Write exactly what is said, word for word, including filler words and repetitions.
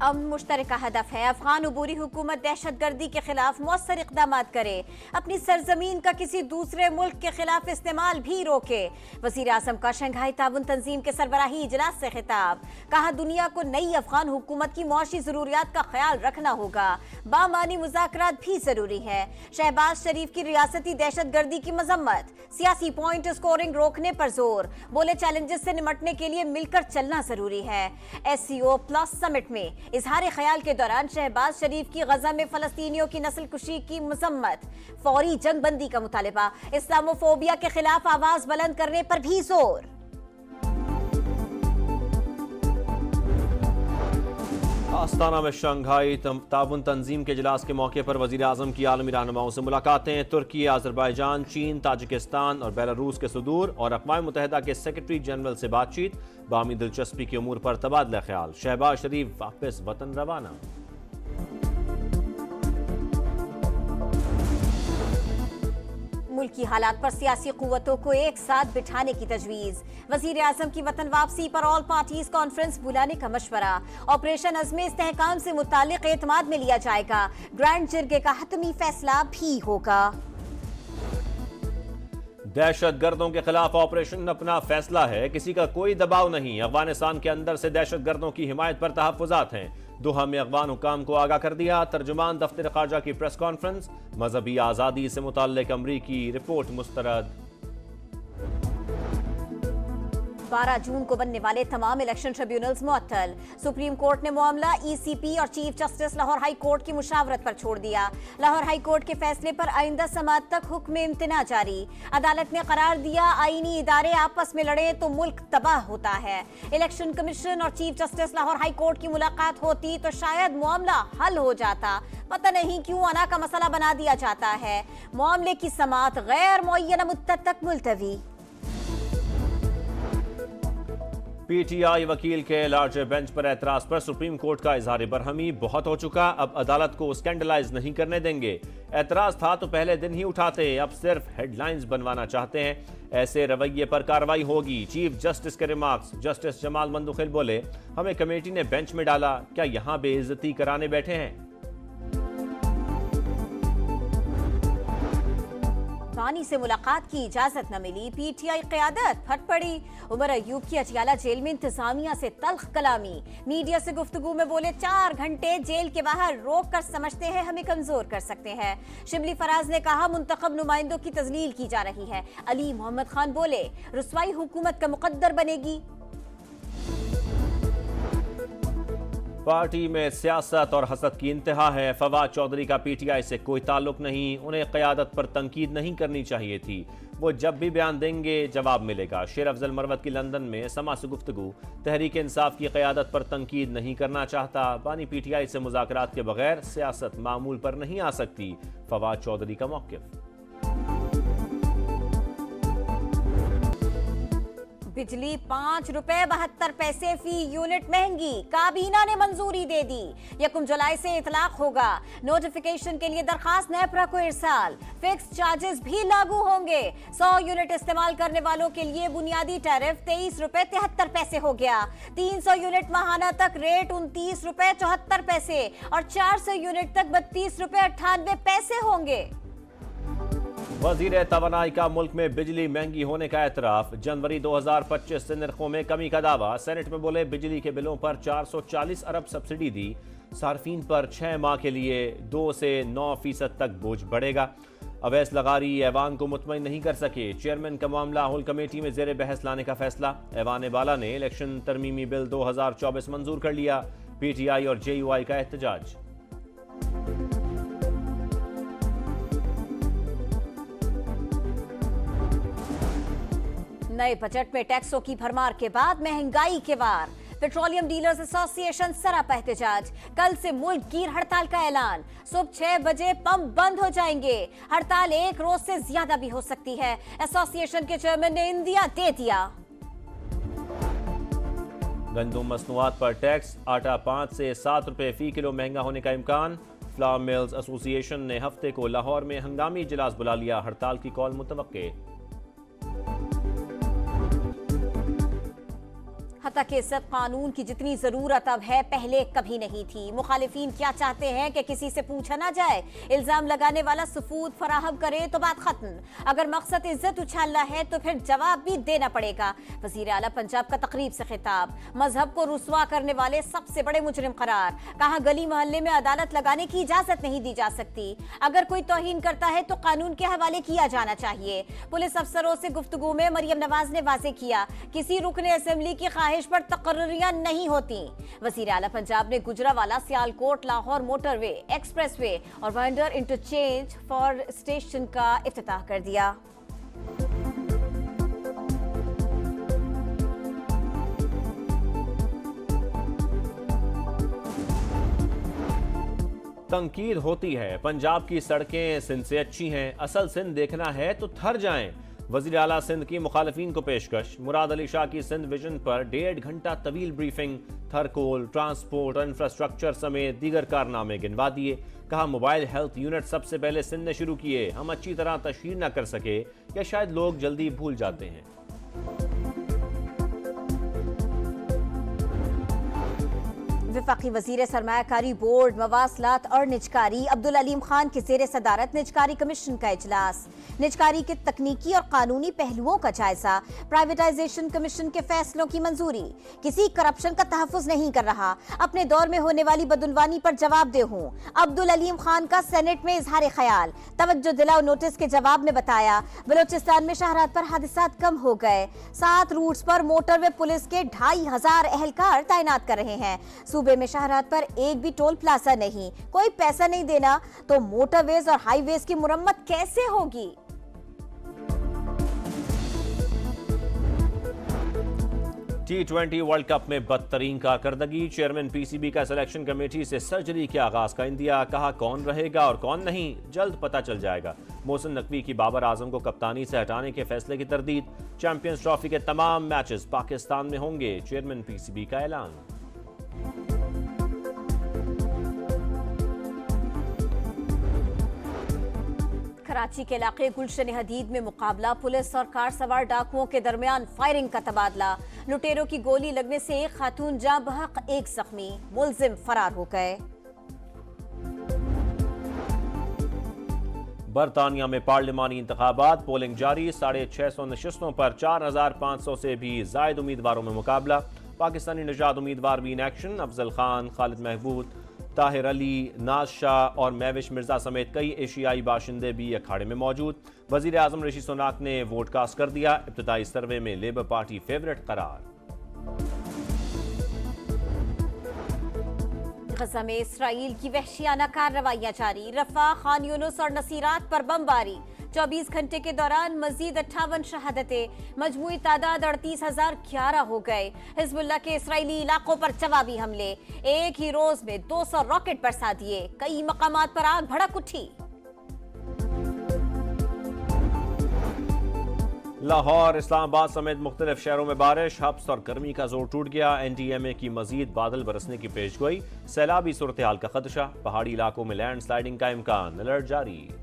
अब मुश्तरका हदफ है अफगान उबूरी हुकूमत दहशत गर्दी के खिलाफ मौसर इक़दाम करे, अपनी सरजमीन का किसी दूसरे मुल्क के खिलाफ इस्तेमाल भी रोके। वज़ीर आज़म का शंघाई ताउन तंजीम के सरबराही इजलास से खिताब, कहा दुनिया को नई अफगान हुकूमत की मुआशी जरूरियात का ख्याल रखना होगा, बामानी मुज़ाकरात भी जरूरी है। शहबाज शरीफ की रियासती दहशत गर्दी की मजम्मत, सियासी पॉइंट स्कोरिंग रोकने पर जोर, बोले चैलेंजेस से निमटने के लिए मिलकर चलना जरूरी है। S C O plus summit में इजहार ख्याल के दौरान शहबाज शरीफ की गजा में फलस्तीनियों की नस्ल कुशी की मजम्मत, फौरी जंग बंदी का मुतालबा, इस्लामोफोबिया के खिलाफ आवाज बुलंद करने पर भी जोर। आस्ताना में शंघाई ताउन तंजीम के इजलास के मौके पर वज़ीर आज़म की आलमी रहनुमाओं से मुलाकातें, तुर्की, आज़रबाईजान, चीन, ताजिकिस्तान और बेलारूस के सदूर और अक़वाम मुत्तहिदा के सेक्रेटरी जनरल से बातचीत, बामी दिलचस्पी के उमूर पर तबादला ख्याल। शहबाज शरीफ वापस वतन रवाना। मुल्क की हालात पर सियासी कुव्वतों को एक साथ बिठाने की तजवीज, वजीर आजम की वतन वापसी पर ऑल पार्टीज कॉन्फ्रेंस बुलाने का मशवरा, ऑपरेशन अज़्म इस्तेहकाम से मुतालिक एतमाद में लिया जाएगा, ग्रैंड जिरगे का हतमी फैसला भी होगा। दहशत गर्दों के खिलाफ ऑपरेशन अपना फैसला है, किसी का कोई दबाव नहीं। अफगानिस्तान के अंदर से दहशत गर्दों की हिमायत पर तहफ़्फ़ुज़ात हैं। दोहा में अफगान हुकाम को आगाह कर दिया। तर्जुमान दफ्तर खारजा की प्रेस कॉन्फ्रेंस, मजहबी आज़ादी से मुताल्लिक़ अमरीकी रिपोर्ट मुस्तरद। बारह जून को बनने वाले तमाम इलेक्शन ट्रिब्यूनल्स मुअत्तल, सुप्रीम कोर्ट ने मामला ई सी पी और chief justice Lahore high court की मुशावरत पर छोड़ दिया। लाहौर हाई कोर्ट के फैसले पर आइंदा समाअत तक हुक्म इम्तना जारी। अदालत ने करार दिया आईनी इदारे आपस में लड़े तो मुल्क तबाह होता है। इलेक्शन कमीशन और chief justice Lahore high court की मुलाकात होती तो शायद मामला हल हो जाता, पता नहीं क्यों अना का मसला बना दिया जाता है। मामले की समाअत गैर मुअय्यना मुद्दत तक मुलतवी। पीटीआई वकील के लार्जर बेंच पर एतराज पर सुप्रीम कोर्ट का इजहार बरहमी, बहुत हो चुका, अब अदालत को स्कैंडलाइज नहीं करने देंगे। एतराज था तो पहले दिन ही उठाते, अब सिर्फ हेडलाइंस बनवाना चाहते हैं। ऐसे रवैये पर कार्रवाई होगी। चीफ जस्टिस के रिमार्क्स, जस्टिस जमाल मंदुखिल बोले, हमें कमेटी ने बेंच में डाला, क्या यहां बेइज्जती कराने बैठे हैं? बानी से मुलाकात की इजाजत न मिली, पीटीआई क़यादत फट पड़ी। उमर अयूब की अटियाला जेल में इंतजामिया से तल्ख कलामी, मीडिया से गुफ्तगू में बोले चार घंटे जेल के बाहर रोक कर समझते हैं हमें कमजोर कर सकते हैं। शिबली फराज ने कहा मुंतखब नुमाइंदों की तजलील की जा रही है। अली मोहम्मद खान बोले रुसवाई हुकूमत का मुकद्दर बनेगी। पार्टी में सियासत और हसद की इंतहा है। फवाद चौधरी का पीटीआई से कोई ताल्लुक नहीं, उन्हें क़यादत पर तनकीद नहीं करनी चाहिए थी, वो जब भी बयान देंगे जवाब मिलेगा। शेर अफजल मरवत की लंदन में समा से गुफ्तगू, तहरीक इंसाफ की क़यादत पर तनकीद नहीं करना चाहता। बानी पीटीआई से मुज़ाकरात के बगैर सियासत मामूल पर नहीं आ सकती, फवाद चौधरी का मौक़िफ़। बिजली पांच रुपए बहत्तर पैसे फी यूनिट महंगी, काबीना ने मंजूरी दे दी। यकम जुलाई से इतलाक होगा। नोटिफिकेशन के लिए दरखास्त नेपरा को इरसाल। फिक्स चार्जेस भी लागू होंगे। सौ यूनिट इस्तेमाल करने वालों के लिए बुनियादी टैरिफ तेईस रुपए तिहत्तर पैसे हो गया। तीन सौ यूनिट माहाना तक रेट उनतीस रुपए चौहत्तर पैसे और चार सौ यूनिट तक बत्तीस रुपए अट्ठानवे पैसे होंगे। वज़ीर तवानाई का मुल्क में बिजली महंगी होने का एतराफ, जनवरी दो हजार पच्चीस से निर्खों में कमी का दावा। सेनेट में बोले बिजली के बिलों पर चार सौ चालीस अरब सब्सिडी दी, सार्फिन पर छह माह के लिए दो से नौ फीसद तक बोझ बढ़ेगा। अवैस लगारी ऐवान को मुतमईन नहीं कर सके, चेयरमैन का मामला हुल कमेटी में जेर बहस लाने का फैसला। ऐवान बाला ने इलेक्शन तरमीमी बिल दो हजार चौबीस मंजूर कर लिया। पीटीआई और जे यू आई का एहतजाज। नए बजट में टैक्सों की भरमार के बाद महंगाई के वार, पेट्रोलियम डीलर्स एसोसिएशन सरापा एहतजाज। कल से मुल्क गिर हड़ताल का ऐलान, सुबह छह बजे पंप बंद हो जाएंगे। हड़ताल एक रोज से ज्यादा भी हो सकती है, एसोसिएशन के चेयरमैन ने इंदिया दे दिया। गंदम मसनूआत पर टैक्स, आटा पाँच से सात रुपए फी किलो महंगा होने का इम्कान। फ्लावर मिल्स एसोसिएशन ने हफ्ते को लाहौर में हंगामी इजलास बुला लिया, हड़ताल की कॉल मुतवक्के। हत्ता कि सब कानून की जितनी जरूरत अब है पहले कभी नहीं थी। मुखालिफिन क्या चाहते हैं कि किसी से पूछा ना जाए, इल्जाम लगाने वाला सबूत फराहम करे तो बात खत्म। अगर मकसद इज्जत उछालना है तो फिर जवाब भी देना पड़ेगा। वजीर आला पंजाब का तकरीब से खिताब, मजहब को रुस्वा करने वाले सबसे बड़े मुजरिम करार। कहा गली मोहल्ले में अदालत लगाने की इजाजत नहीं दी जा सकती। अगर कोई तौहीन करता है तो कानून के हवाले किया जाना चाहिए। पुलिस अफसरों से गुफ्तगू में मरियम नवाज ने वाजे किया, किसी रुकने असेंबली की ख्वाहिश पर तकर्रियां नहीं होती। वजीर आला पंजाब ने गुजरावाला सियालकोट लाहौर मोटरवे, एक्सप्रेसवे और वांडर इंटरचेंज फॉर स्टेशन का इफ्तिताह कर दिया। तंकीद होती है पंजाब की सड़कें सिंध से अच्छी हैं, असल सिंध देखना है तो थर जाएं। वजीर आला सिंध की मुखालिफिन को पेशकश, मुराद अली शाह की सिंध विजन पर डेढ़ घंटा तवील ब्रीफिंग, थरकोल, ट्रांसपोर्ट और इंफ्रास्ट्रक्चर समेत दीगर कारनामे गिनवा दिए। कहा मोबाइल हेल्थ यूनिट सबसे पहले सिंध ने शुरू किए, हम अच्छी तरह तशहीर न कर सके या शायद लोग जल्दी भूल जाते हैं। वफाकी वजीर सरमायाकारी बोर्ड, मवासलात और निजकारी अब्दुल अलीम खान की जेर सदारत निजकारी कमीशन का इजलास। निजकारी के तकनीकी और कानूनी पहलुओं का जायजा, प्राइवेटाइजेशन कमीशन के फैसलों की मंजूरी। किसी करप्शन का तहफ़्फ़ुज़ नहीं कर रहा, अपने दौर में होने वाली बदउनवानी पर जवाबदेह हूँ। अब्दुल अलीम खान का सेनेट में इजहार ख्याल, तवज्जो दिलाओ नोटिस के जवाब में बताया बलोचिस्तान में शाहरात पर हादसात कम हो गए। सात रूट्स पर मोटरवे पुलिस के ढाई हजार एहलकार तैनात कर रहे हैं। सूबे में शाहरात पर एक भी टोल प्लाजा नहीं, कोई पैसा नहीं देना तो मोटरवेज और हाईवेज की मुरम्मत कैसे होगी? टी ट्वेंटी वर्ल्ड कप में बदतरीन कारकर्दगी, चेयरमैन पीसीबी का सिलेक्शन कमेटी से सर्जरी के आगाज का इंदिया। कहा कौन रहेगा और कौन नहीं जल्द पता चल जाएगा। मोहसिन नकवी की बाबर आजम को कप्तानी से हटाने के फैसले की तरदीद। चैंपियंस ट्रॉफी के तमाम मैचेस पाकिस्तान में होंगे, चेयरमैन पीसीबी का ऐलान। कराची के इलाके गुलशन हदीद में मुकाबला, पुलिस और कार सवार डाकुओं के दरमियान फायरिंग का तबादला। लुटेरों की गोली लगने से एक खातून जाँ बहक, एक जख्मी, मुलजिम फरार हो गए। बरतानिया में पार्लिमानी इंतखाबात, पोलिंग जारी। साढ़े छह सौ नशस्तों पर चार हजार पाँच सौ से भी जायद उम्मीदवारों में मुकाबला। पाकिस्तानी निजात उम्मीदवार भी इन एक्शन, अफजल खान, खालिद महबूब, ताहिर अली, नाज शाह और महविश मिर्जा समेत कई एशियाई बाशिंदे भी अखाड़े में मौजूद। वजीर आजम ऋषि सुनाक ने वोट कास्ट कर दिया, इब्तिदाई सर्वे में लेबर पार्टी फेवरेट करार। गजा में इसराइल की वहशियाना कार्रवाइयां जारी, रफा, खान यूनुस और नसीरात पर बमबारी। चौबीस घंटे के दौरान मजीद अट्ठावन शहादतें, मजमूई तादाद अड़तीस हजार ग्यारह हो गए। हिजबुल्लाह के इसराइली इलाकों पर जवाबी हमले, एक ही रोज में दो सौ रॉकेट बरसा दिए, कई मकामात पर आग भड़क उठी। लाहौर, इस्लामाबाद समेत मुख्तलिफ शहरों में बारिश, हब्स और गर्मी का जोर टूट गया। एनडीएमए की मजीद बादल बरसने की पेशगोई, सैलाबी सूरत हाल का खदशा, पहाड़ी इलाकों में लैंड स्लाइडिंग का इम्कान, अलर्ट जारी।